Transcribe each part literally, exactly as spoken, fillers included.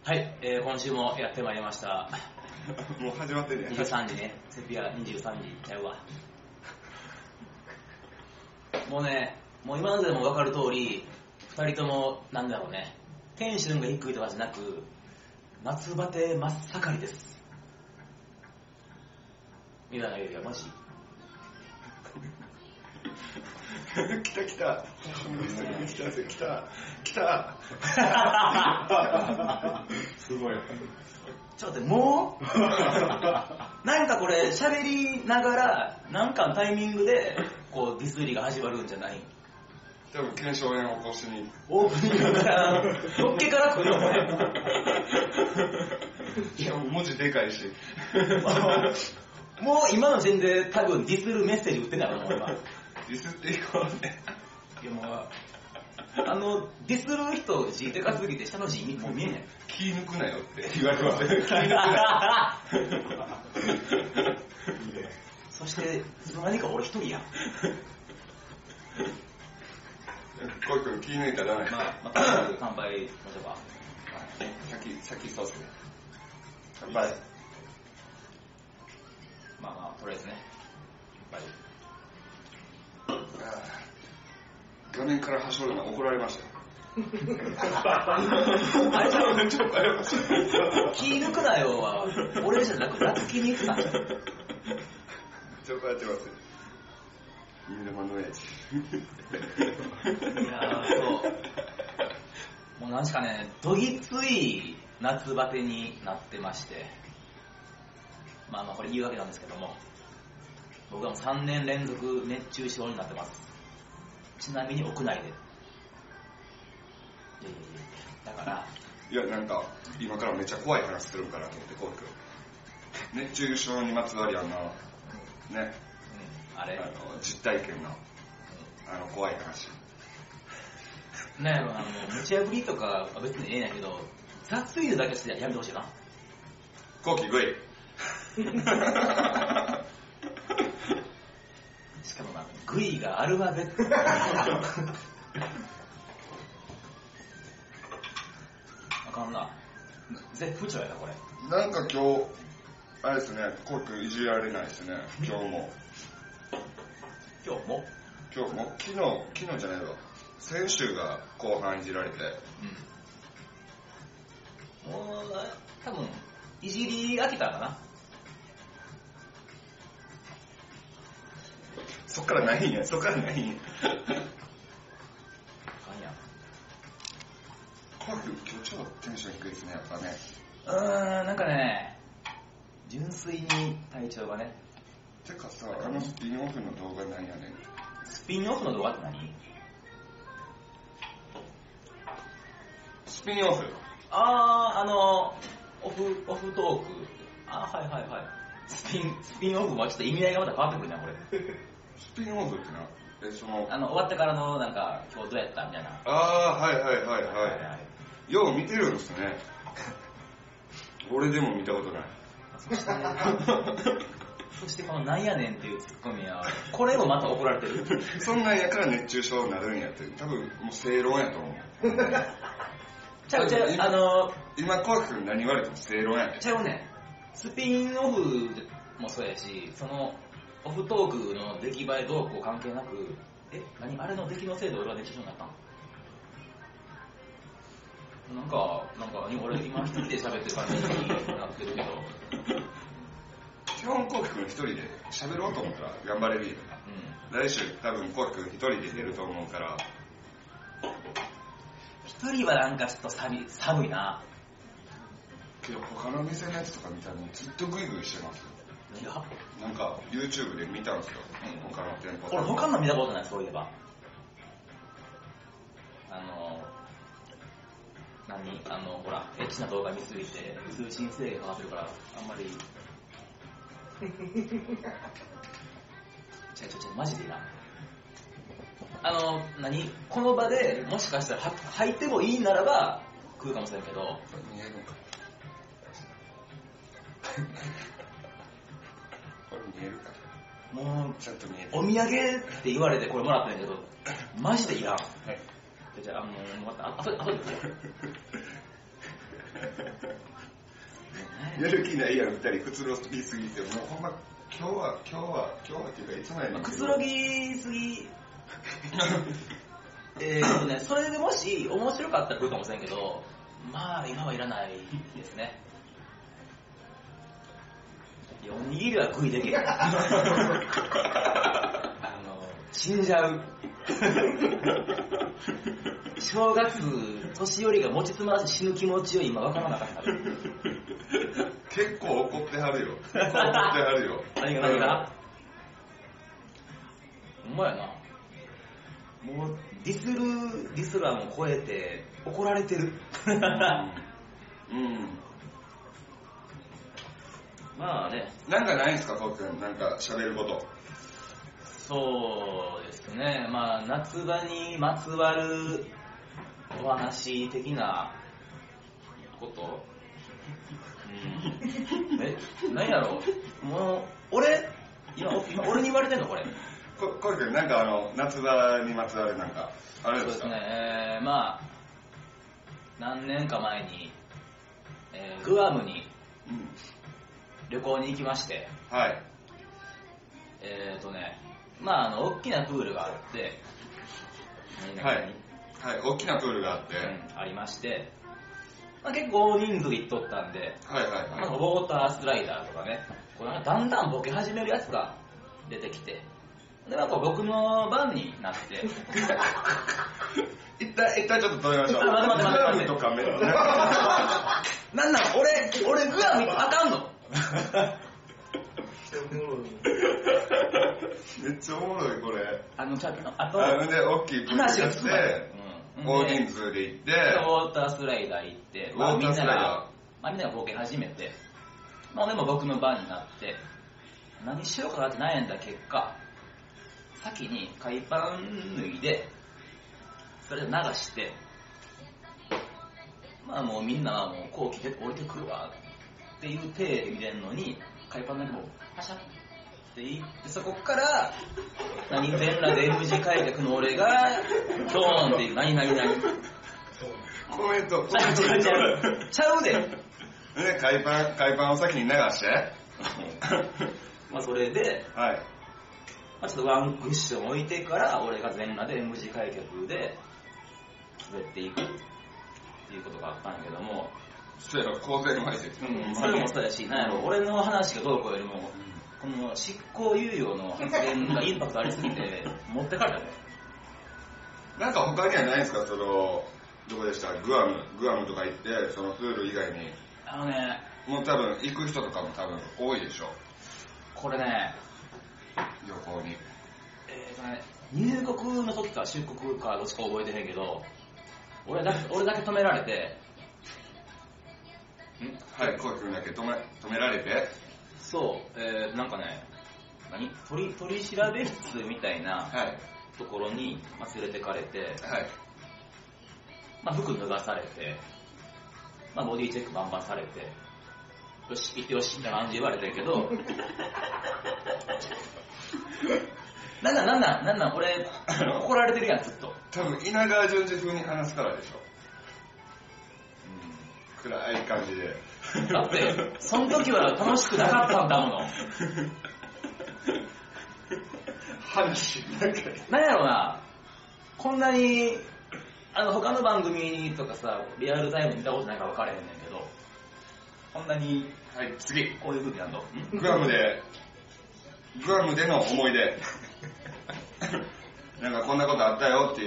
はい、えー、今週もやってまいりました。 もう始まってるね。 にじゅうさんじね、セピアにじゅうさんじちゃうわ。もうね、もう今のでも分かる通り、ふたりともなんだろうね、テンションが低いとかじゃなく、夏バテ真っ盛りです。みたいな言うよ、マジ。 来た来た。来た来た来た。すごい。 ちょっと待って、もうなんかこれ喋りながらなんかのタイミングでこうディスりが始まるんじゃない？ 多分検証炎を起こしにオープニングからのっけから来るのこれ。 いや文字でかいし。 もう今の時点で多分ディスるメッセージ打ってんだろうな今。 ディスっていこうね。 いやもうあのディスる人字でかすぎて下の字もう見えない。 気抜くなよって言われます。気抜くなよ。 そしていつの間にか俺一人やん。 こいくん気抜いたらダメ。 まあまた乾杯しましょうか。 先先そうっすね。乾杯。 まあまあとりあえずね。乾杯。 画面からはしょるの怒られましたよ。 あれちょっとちょっとあれ気抜くなよは俺じゃなく夏気に言ってたんじゃん。 ちょっとやってますよ。みんな間のやつ。 いやーそうもうなんしかねどぎつい夏バテになってまして、まあまあこれ言い訳なんですけども、僕はもうさんねん連続熱中症になってます。ちなみに屋内で。いやいやいやだからいやなんか今からめっちゃ怖い話するんかなと思ってこうくん熱中症にまつわりあのね、 うん、あれあの実体験の、うん、あの怖い話なんやろあの無茶ぶりとかは別にええんやけど雑いのだけしてやめてほしいな。 後期グイしかもなグイがアルファベットあかんな絶不調やなこれ。 なんか今日あれですねこうくんいじられないですね今日も今日も今日も昨日昨日じゃないわ先週が後半いじられて、 うん、もう多分いじり飽きたかな。 そっからないんやそっからないんやあかんやこうくん今日超テンション低いですねやっぱね。 うーんなんかね純粋に体調がね。 てかさあのスピンオフの動画なんやねん。 スピンオフの動画って何？ スピンオフあーあのオフオフトークあーはいはいはいスピンスピンオフもちょっと意味合いがまた変わってくるなこれ。 スピンオフってなえそのあの終わってからのなんか今日どうやったみたいな。 ああはいはいはいはい、 はいはい、 よう見てるんですね。俺でも見たことない。 そしてそしてこのなんやねんっていうツッコミはこれもまた怒られてる。 そんなんやから熱中症になるんやって多分もう正論やと思う。 ちゃうちゃうあの今コウキ君何言われても正論やねん。 ちゃうねスピンオフもそうやしそのオフトークの出来栄えどうこう関係なくえ何あれの出来のせいで俺は熱中症になったのなんかなんか俺今一人で喋ってる感じになってるけど基本コウキ君一人で喋ろうと思ったら頑張れるよ、うん、来週多分コウキ君一人で出ると思うから一人はなんかちょっと寒い、寒いな。 けど他の店のやつとか見たらずっとグイグイしてますよ。 何が？ なんか YouTube で見たんですよ、うん、他の店舗。 俺他の見たことないそういえばあの何あのほらエッチな動画見すぎて通信制限かかってるからあんまりちょちょちょマジでいいなあの何この場でもしかしたら入ってもいいならば食うかもしれんけどこれ見えるのかこれ見えるかもうちゃんと見えるお土産って言われてこれもらったんやけどマジでいらん。はい。じゃあもうまたあとあとでやる気ないやろふたりくつろぎすぎて、もうほんま今日は今日は今日はっていうかいつもやねんけど、 くつろぎすぎえーとね、それでもし面白かったら来るかもしれんけど、まあ今はいらないですね。おにぎりは食いでけあの死んじゃう正月年寄りが持ちつまらず死ぬ気持ちを今分からなかった結構怒ってはるよ結構怒ってはるよ何が何がほんまやな、もうディスるディスラーも超えて怒られてるうん、うん、まあね、 なんかないんですか、コウ君、なんか喋ること。 そうですね、まあ夏場にまつわるお話的なこと、うん、え、何やろう、もう俺今今俺に言われてんのこれ。 コウ君、なんかあの夏場にまつわるなんかあれですか。 そうですね、えー、まあ何年か前に、えー、グアムに、うん旅行に行きまして、 はい。 えーとね、まああの大きなプールがあって、 はい、はい、大きなプールがあって、 うん、ありまして、まあ、結構大人数行っとったんで、 はいはいはい、 まあ、ウォータースライダーとかね、こうなんかだんだんボケ始めるやつが出てきて、でなんか僕の番になって、 一旦一旦ちょっと止めましょう。 待って待って待って待って。 グアムとかめっちゃなんなん俺俺グアムあかんの？ めっちゃおもろいこれ。 あのちゃあとあので大きいプールがあって、 うん、 大人数で行って、 ウォータースライダー行って、まあ、みんなが、まあ、みんながボケ始めて、まあでも僕の番になって何しようかなって悩んだ結果、先に海パン脱いでそれで流して、まあもうみんなはもうこう来て降りてくるわっていう体で見れるのに、海パンだけもうパシャって言って、そこから何全裸で エムジー 開脚の俺がドーンっていう何何何コメントちゃうちゃうちゃうちゃうで、 ね、海パン海パンを先に流してまあそれで、 はい、 まあ、ちょっとワンクッション置いてから俺が全裸で エムジー 開脚で滑っていくっていうことがあったんやけども、 そうやろ、公然わいせつ、 うん、それもそうやし、なんやろ、俺の話がどうこうよりも、この執行猶予の発言がインパクトありすぎて持ってかれたね。 なんか他にはないんですか、そのどこでしたグアムグアムとか行って、そのプール以外に。 あのね、 もう多分行く人とかも多分多いでしょ。 これね、 旅行にえーとね、入国の時か出国かどっちか覚えてへんけど、俺だけ俺だけ止められて、 んはい、コウ君だけ止め止められて、 そう、えー、なんかね、何取り取り調べ室みたいなところに、まあ、連れてかれて、 はい、 まあ、服脱がされて、まあ、ボディチェックバンバンされて、よし行ってよしみたいな感じで言われてるけどなんなんなんなんなんなん俺怒られてるやんずっと。 多分稲川淳二風に話すからでしょ。うん、暗い感じで。 だってその時は楽しくなかったんだもの。 話なんかなんやろな、こんなにあの他の番組とかさリアルタイム見たことないから分からへんねんけど、こんなに、 はい、次こういう風にやんのグアムでグアムでの思い出なんかこんなことあったよっていう。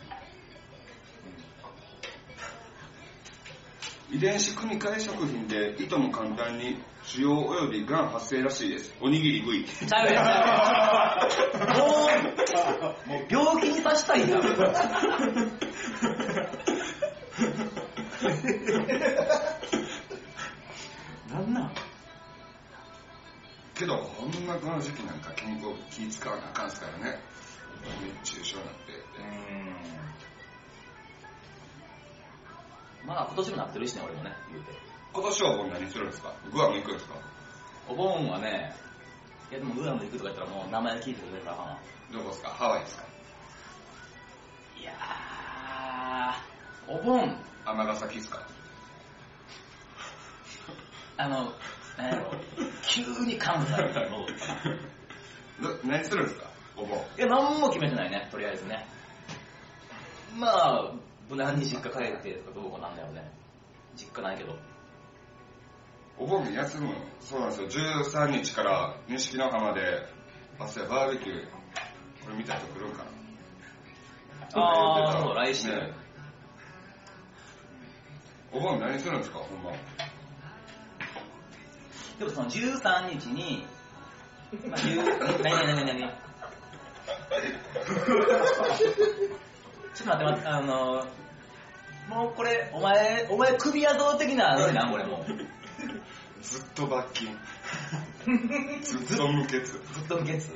遺伝子組み換え食品でいとも簡単に腫瘍およびがん発生らしいです。おにぎり食い。 ちゃうやんちゃうやん。もう、もう病気にさしたいんだ。なんなんけどこんなこの時期なんか健康気使わなあかんすからね。熱中症になって。 うーん。まあ今年もなってるしね、俺もね、言うて。 今年はお盆何するんですか？グアム行くんですか？ お盆はね、いやでもグアム行くとか言ったらもう名前聞いてくれるからな。 どこですか？ハワイですか？ いやー、お盆。 尼崎ですか？ あの、なんやろ、急に関西に戻ったな。 何するんですか、お盆。 いや、何も決めてないね、とりあえずね。まあ、無難に実家帰ってとかどうかなんだよね。実家ないけど。 お盆に休むの。そうなんですよ。じゅうさんにちから錦の浜で、朝バーベキュー、これ見た人来るんかな。 ああ、そう、来週。 ね、お盆何するんですか、ほんま。 でもそのじゅうさんにちに、まあ、10何何何何何ちょっと待って待って、あのー、もうこれ、お前、お前首やぞ的な、なんこれもう。 ずっと罰金。ずっと無血。 ずっと無血。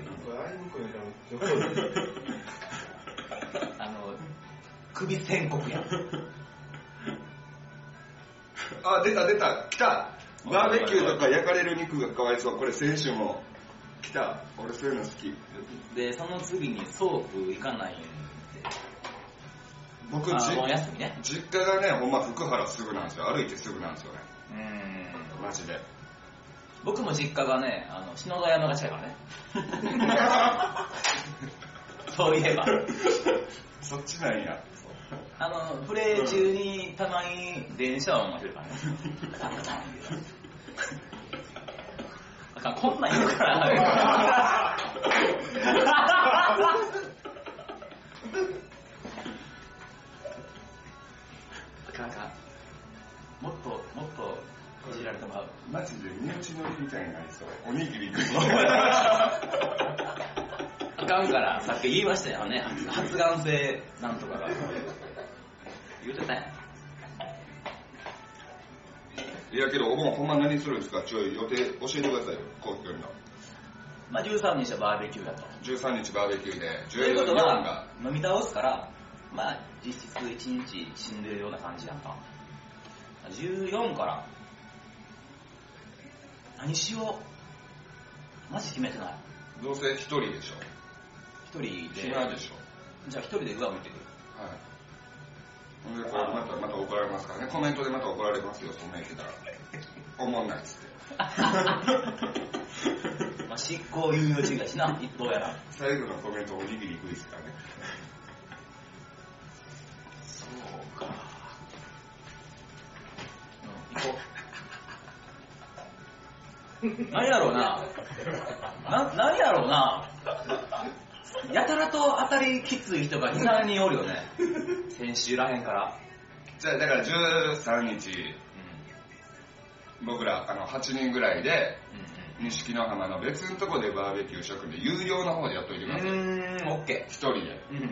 あの、首宣告や。 あ、出た出た、来た。バーベキューとか焼かれる肉がかわいそう。これ先週も来た。俺そういうの好き。 で、その次にソープ行かないんで。 僕、 じもう休みね。 実家がね、ほんま福原すぐなんですよ。歩いてすぐなんですよね。 うーん。 マジで。 僕も実家がね、あの篠田山が近いからね。そういえば。 そっちなんや。 あの、プレイ中にたまに電車音が出るからね。カタンカタンって。あかん、こんなん言うから。あかんあかん。もっと、もっと、こじられてもらう。 マジで身内乗りみたいになりそう。おにぎり食う。 あかんから、さっき言いましたよね。発がん性なんとかが。言うてたやん。 いやけど、お盆ほんま何するんですか。ちょい予定教えてくださいよ、こういうの。 まあじゅうさんにちはバーベキューだと。 じゅうさんにちバーベキューで、 ということは、飲み倒すから、まあ実質いちにち死んでるような感じやんか。じゅうよっかから、何しよう。マジ決めてない。 どうせ一人でしょ。 一人で。 暇でしょ。 じゃあ一人で上向いてくる。 はい。ほんでこれまたまた怒られますからね。コメントでまた怒られますよ、そんな言ってたら。おもんないっつって。 まあ執行猶予中だしな、一等やな。 最後のコメントおにぎり食いですからね。 そうか。うん、行こう。何やろうな。な、何やろうな。やたらと当たりきつい人がに、さんにんおるよね。先週らへんから。 じゃあだからじゅうさんにち、うん、僕らあのはちにんぐらいで、錦の浜の別のとこでバーベキューしとくんで、有料の方でやっといてください。うーん、オッケー。 一人で。 うん。うん。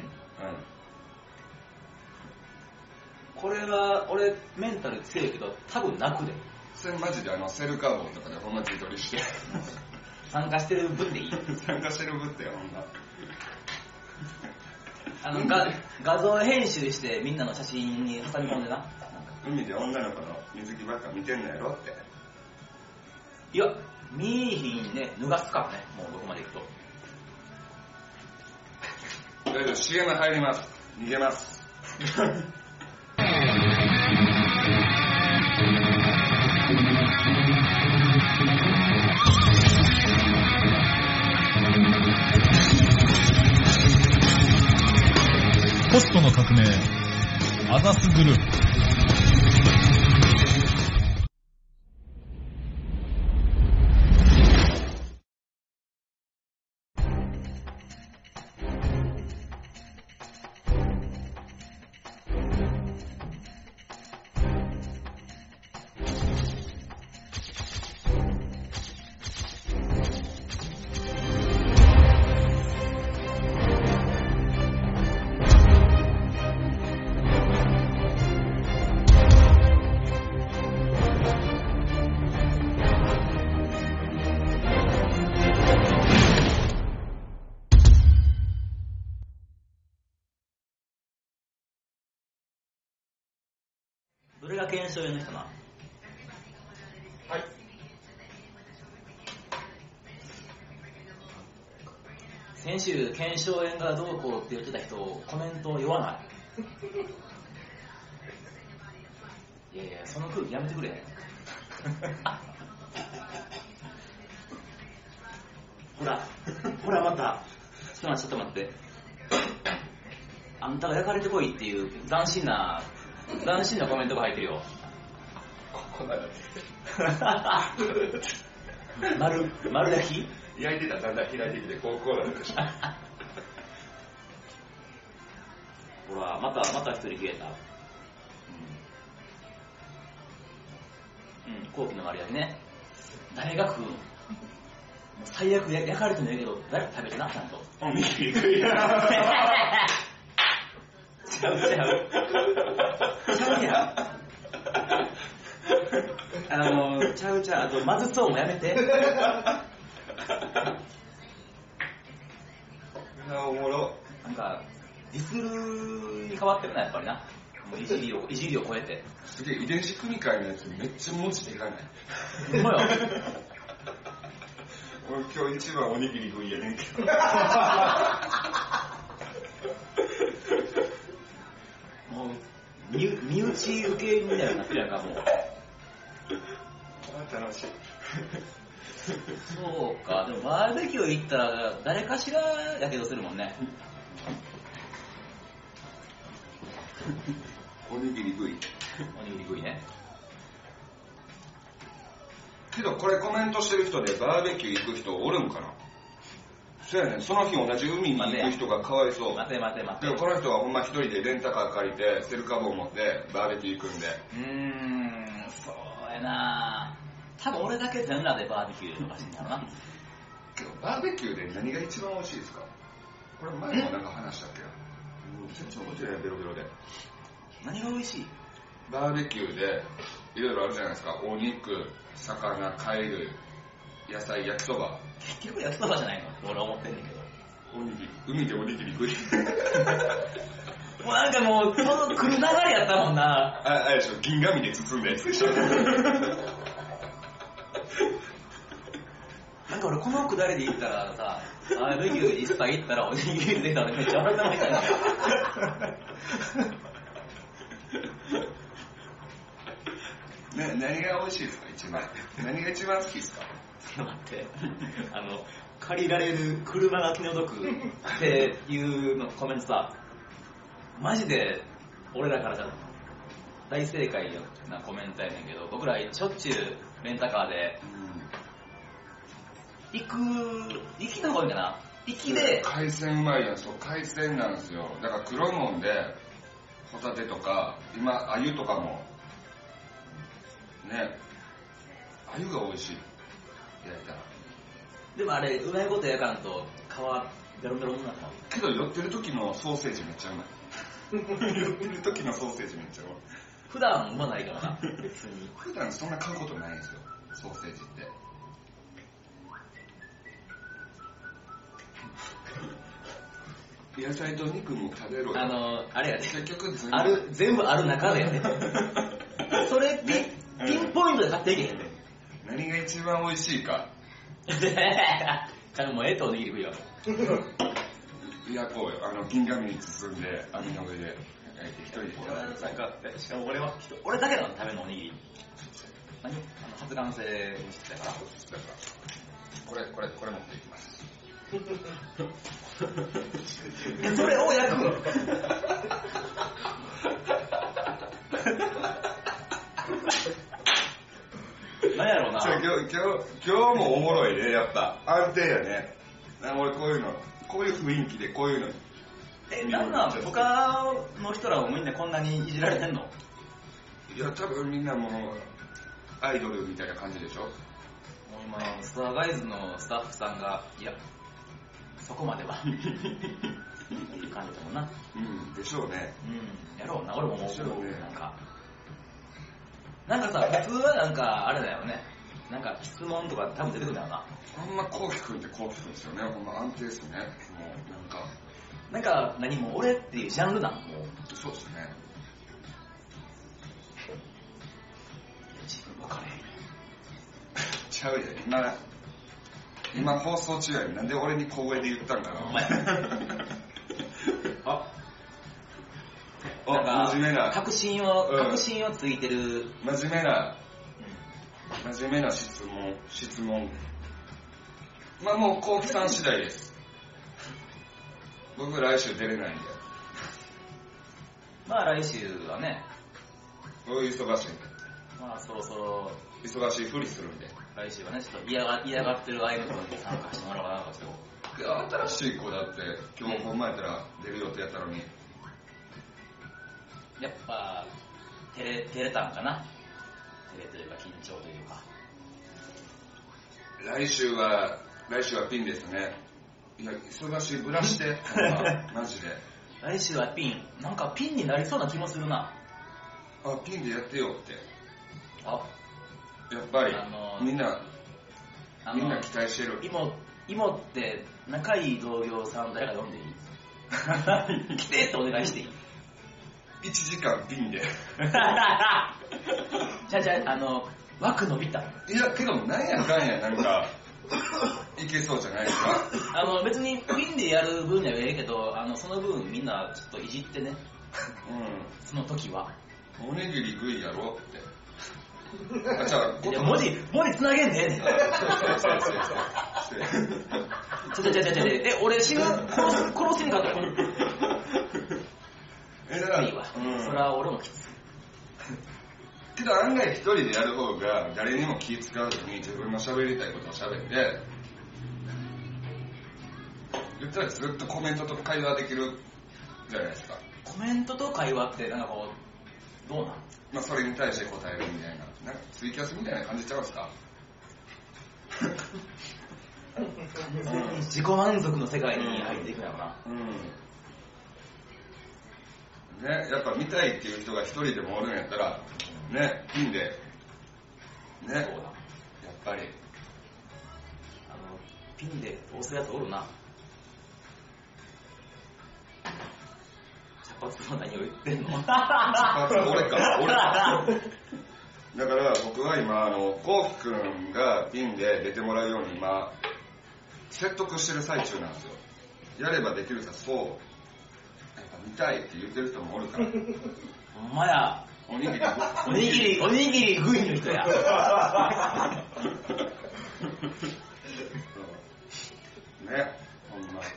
これは、俺、メンタル強いけど、多分泣くで。 それマジであのセルカーボンとかでほんま自撮りして。 参加してる分でいい。 参加してる分ってよ、ほんま。 あの画画像編集してみんなの写真に挟み込んでな。 海で女の子の水着ばっか見てんのやろって。 いや、見えひんね、脱がすからね、もうどこまで行くと。 大丈夫、シーエム 入ります。逃げます。 ポストの革命、アザスグループ。 どれが検証用の人な？はい。先週、検証炎がどうこうって言ってた人、コメント言わない。いやいや、その空気やめてくれ。 ほら、ほらまた。ちょっと待って、ちょっと待って。あんたが焼かれてこいっていう斬新な、斬新なコメントが入ってるよ。 ここなら丸、丸焼き焼いてたらだんだん開いてきて、こうこうなるでしょ。 ほら、また、また一人消えた。うん。うん、後期の丸焼きね。誰が食うの？最悪焼かれてもいいけど、誰か食べてな、ちゃんと。 おにぎり食いや。 ちゃうちゃう。ちゃうやん。あの、ちゃうちゃう。あと、まずそうもやめて。 おもろ。 なんか、ディスルに変わってるな、やっぱりな。もういじりを、いじりを超えて。 すげえ、遺伝子組み換えのやつめっちゃ文字でかない。 ほんまよ。 俺今日一番おにぎり食いやねんけど。 もう、身身内受けみたいになってるやんか、もう。 楽しい。 そうか、でもバーベキュー行ったら誰かしらやけどするもんね。 おにぎり食い。 おにぎり食いね。 けどこれコメントしてる人でバーベキュー行く人おるんかな。そうやねん、その日同じ海に行く人がかわいそう。 待て待て待て。 でもこの人はほんま一人でレンタカー借りてセルカ棒持ってバーベキュー行くんで。 うーん、そうやな。多分俺だけ全裸でバーベキューとかしてんだろうな。 けどバーベキューで何が一番美味しいですか？これ前もなんか話したっけな。もう全然覚えてない、ベロベロで。 何が美味しい？ バーベキューでいろいろあるじゃないですか。お肉、魚、貝類、野菜、焼きそば。 結局焼きそばじゃないの？俺思ってんねんけど。 おにぎり、海でおにぎり食い。 もうなんかもう、その来る流れやったもんな。 あ、あれでしょ、銀紙で包んだやつでしょ。 なんか俺このくだりで言ったらさ、バーベキュー一切行ったらおにぎり出たらめっちゃ笑ってましたね。 な何が美味しいですか一番？何が一番好きですか？ ちょっと待って、あの、借りられる車が気の毒っていうのコメントさ、マジで俺らからじゃ大正解なコメントやねんけど、僕らしょっちゅうレンタカーで、行く、行きの方がいいかな。行きで。 海鮮うまいやん、そう、海鮮なんですよ。だから黒いもんで、ホタテとか、今、鮎とかも、ね、鮎が美味しい。焼いたら。 でもあれ、うまいこと焼かんと皮ベロベロになったの。 けど寄ってる時のソーセージめっちゃうまい。寄ってる時のソーセージめっちゃうまい。 普段うまないからな、別に。 普段そんな買うことないんですよ、ソーセージって。野菜と肉も食べろよ。 あの、あれやね。 結局全部ある、全部ある中でやね。それピン、ピンポイントで買っていけへんね。 何が一番美味しいか。 かもうええとおにぎり食いよ。 焼こうよ。あの、銀紙に包んで、網の上で焼いて一人で食べる。 なんか、しかも俺は、俺だけなの食べるのおにぎり。何あの発がん性にしてたから。 これ、これ、これ持っていきます。 それを焼く何やろうな。 今日、今日、今日もおもろいね、やっぱ。安定やね。俺こういうの、こういう雰囲気でこういうの。 え、なんなん他の人らもみんなこんなにいじられてんの？ いや、多分みんなもう、アイドルみたいな感じでしょ？ もう今、スターガイズのスタッフさんが、いや、そこまでは。っていう感じだもんな。 うん、でしょうね。 うん、やろうな、俺も思う。 でしょうね。 なんか。なんかさ、普通はなんか、あれだよね。なんか質問とか多分出てくるんだよな。 あんまこうきくんってこうきくんですよね。ほんま安定ですね。もう、なんか。 なんか、何も俺っていうジャンルなんもう。 そうですね。 自分分かれへん。 ちゃうや今、今放送中やねなんで俺に小声で言ったんかな。 お前。あお、真面目な。 確信を、 うん、 確信をついてる。 真面目な。 真面目な質問、質問。まあもう、こうきさん次第です。僕来週出れないんで。 まあ来週はね、 お忙しいんで。 まあそろそろ、 忙しいふりするんで。 来週はね、ちょっと嫌が嫌がってるアイム君に参加してもらおうかなと。 で新しい子だって、今日ほんまやったら出る予定やったのに。 やっぱ、照れ、照れたんかな。照れというか緊張というか。 来週は、来週はピンですね。いや、忙しいぶらして、ほんま、マジで。 来週はピン、なんかピンになりそうな気もするな。 あ、ピンでやってよって。 あ、 やっぱり、 あのー、 みんな、 あのー、 みんな期待してる。 芋、芋って仲いい同僚さん誰か呼んでいい来てってお願いしていいいちじかんピンで。 じゃあじゃあ、あの、枠伸びた。 いや、けどなんやかんや、なんか、いけそうじゃないですか。 あの、別にピンでやる分にはええけど、あの、その分みんなちょっといじってね。 うその時は。 ん。おにぎり食いやろって。あ、じゃあ、 いや文字、文字つなげんでええねん。ちょちょちょちょちょ、え、俺死ぬ殺す、殺せんかったら。 え、だから、 いいわ。 うん、 それは俺もきつい。 けど案外一人でやる方が誰にも気使わずに自分の喋りたいことを喋って言ったらずっとコメントと会話できるじゃないですか。 コメントと会話ってなんかこうどうなん？ まあそれに対して答えるみたいな、なんかツイキャスみたいな感じちゃうんですか。 完全に自己満足の世界に入っていくんやろな。 うん。ね、やっぱ見たいっていう人が一人でもおるんやったらね、いいんでね。そうだ。やっぱりあのピンで押すやつおるな。茶髪の何を言ってんの？ 茶髪俺か俺か。だから僕は今あのこうきくんがピンで出てもらうように今説得してる最中なんですよ。やればできるさ、そう。やっぱ見たいって言ってる人もおるから。 ほんまや。 おにぎり、 おにぎり、おにぎり食いの人や。 ね、ほんま。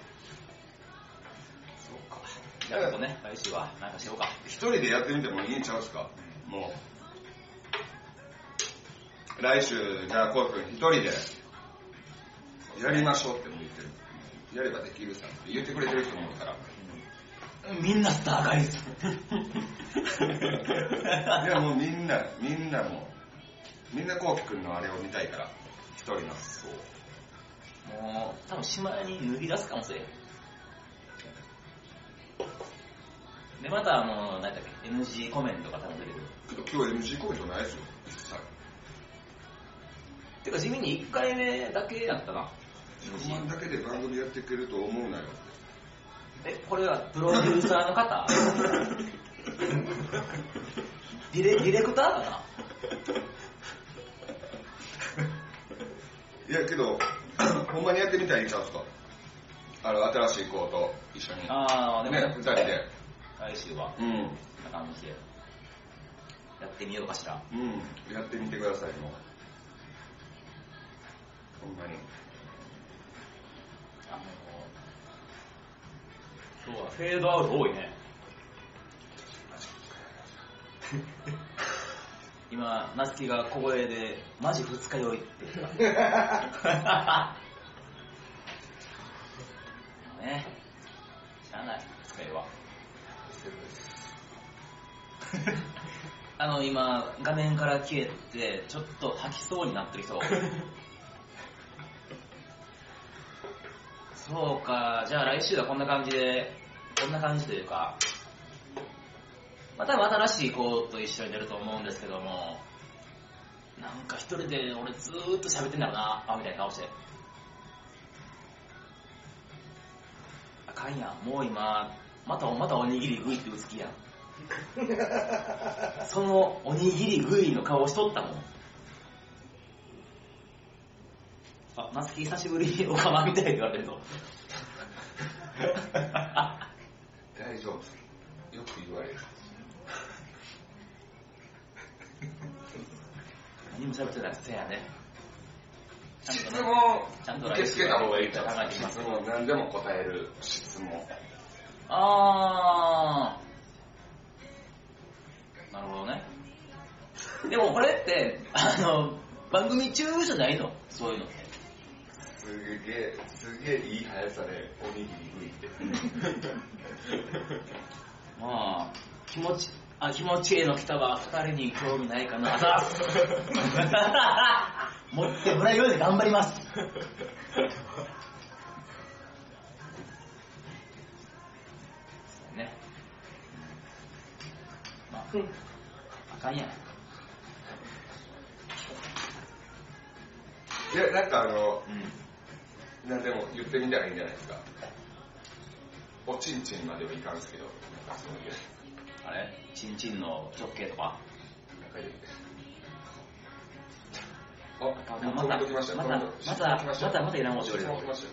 そうか。じゃあね、来週はなんかしようか。 一人でやってみてもいいんちゃうっすか、もう。来週、じゃあ、こうくん一人で、やりましょうっても言ってる。やればできるさって言ってくれてる人もいるから。 みんなスターガイズ。 いやもうみんな、みんなもう、みんなこうきくんのあれを見たいから、一人の。そう。 もう、多分島に脱ぎ出すかもしれん。で、またあの、何だっけ、エヌジー コメントが多分出てくる。 けど今日 エヌジー コメントないですよ、一切。 てか地味にいっかいめだけやったな。 ひゃくまんだけで番組やっていけると思うなよ。 え、これはプロデューサーの方ディレ、ディレクターかないやけど、ほんまにやってみたらいいんちゃうっすか。あの、新しい子と一緒に。 あー、でもね、二人で。 来週は、 うん。 こんな感じで、やってみようかしら。 うん、やってみてください、もう。ほんまに。 あの、今日はフェードアウト多いね。今、ナスキが小声で、マジ二日酔いって言った。ね、知らない、二日酔いは。あの、今、画面から消えて、ちょっと吐きそうになってる人。そうか、じゃあ来週はこんな感じで、こんな感じというか、また新しい子と一緒に出ると思うんですけども、なんか一人で俺ずーっと喋ってんだろうな、あみたいな顔して。あかんやん、もう今、またまたおにぎり食いってうつきやん。そのおにぎり食いの顔しとったもん。あ、ナスキ久しぶりにおかまみたいって言われると。 大丈夫。よく言われる。 何何も喋ってないせやね。 質問ちゃんと受け付けた方がいいと考えてきます質問何でも答える質問。 あー、なるほどね。でもこれってあの番組中じゃないの？そういうのって。 すげえすげえいい速さでおにぎり浮いて。 まあ気持ちあ気持ちへの来たは二人に興味ないかな。あざっす。持ってもらえるように頑張ります。ね。まあ、あかんやん。 いや、なんかあの、 うん、 なんでも言ってみたらいいんじゃないですか。おちんちんまではいかんすけど、なんかそういう。 あれチンチンの直径とかなんか言って。あ、 また、また、また、また、また、またいらんおしょりだ。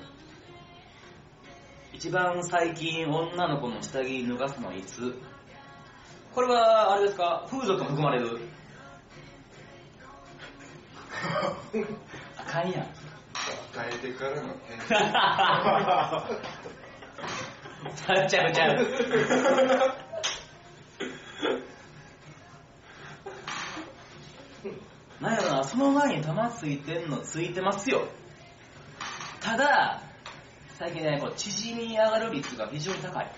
一番最近女の子の下着脱がすのはいつ？これは、あれですか、風俗も含まれる？あかんやん。 与えてからの返信。ちゃうちゃう。なんやろな、その前に玉ついてんのついてますよ。ただ、最近ね、こう縮み上がる率が非常に高い。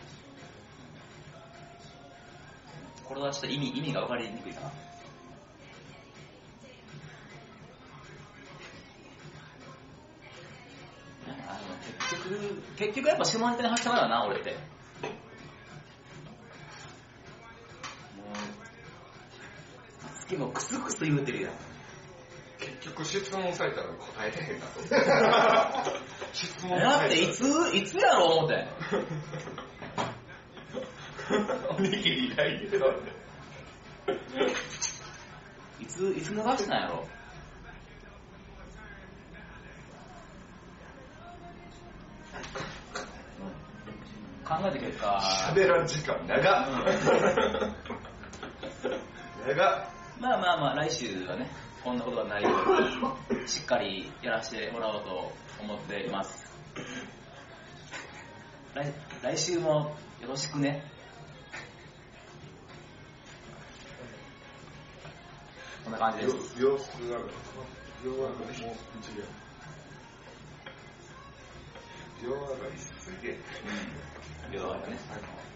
これはちょっと意味、意味が分かりにくいかな。あの結局、結局やっぱ下ネタに走ったからな、俺って。もう、月もクスクス言うてるやん。 結局質問されたら答えれへんなと。質問だっていつ、いつやろう思って。 おにぎりがいいけど。 いつ、いつ逃したんやろ。考えた結果。 喋らん時間長っ。長っ。 まあまあまあ、来週はね、こんなことがないように、しっかりやらせてもらおうと思っています。来, 来週もよろしくね。こんな感じです。 秒数ある。秒上がりもういちびょう。秒上がりすげえ。 うん。秒上がりね。